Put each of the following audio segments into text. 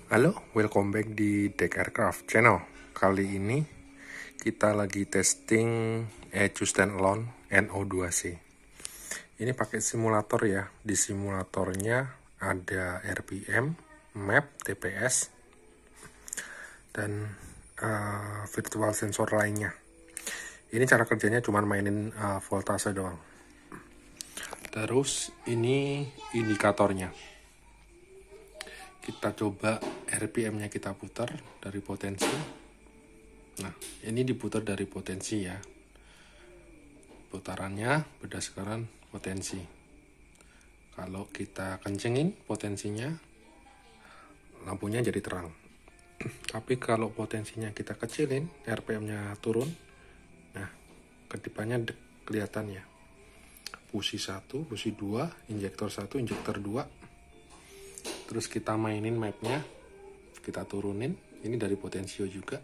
Halo, welcome back di Deck Aircraft Channel. Kali ini kita lagi testing ECU Standalone NO2C. Ini pakai simulator ya. Di simulatornya ada RPM, map, TPS, dan virtual sensor lainnya. Ini cara kerjanya cuma mainin voltase doang. Terus ini indikatornya. Kita coba RPM-nya kita putar dari potensi. Nah, ini diputar dari potensi ya. Putarannya berdasarkan potensi. Kalau kita kencengin potensinya, lampunya jadi terang. Tapi kalau potensinya kita kecilin, RPM-nya turun, nah, kedipannya kelihatan ya. Busi 1, busi 2, injektor 1, injektor 2. Terus kita mainin mapnya, kita turunin. Ini dari potensio juga.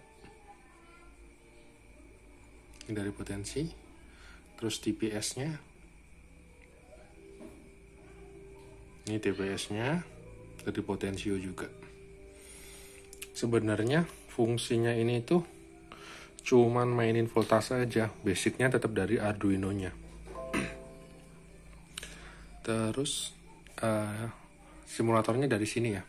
Ini dari potensi. Terus TPS-nya. Ini TPS-nya dari potensio juga. Sebenarnya fungsinya ini tuh cuman mainin voltase aja. Basicnya tetap dari Arduino-nya. Terus simulatornya dari sini ya.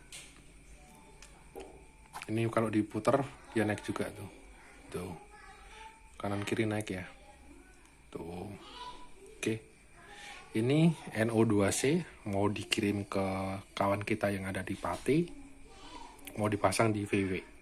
Ini kalau diputar dia naik juga tuh. Tuh. Kanan kiri naik ya. Tuh. Oke. Ini NO2C mau dikirim ke kawan kita yang ada di Pati. Mau dipasang di VW.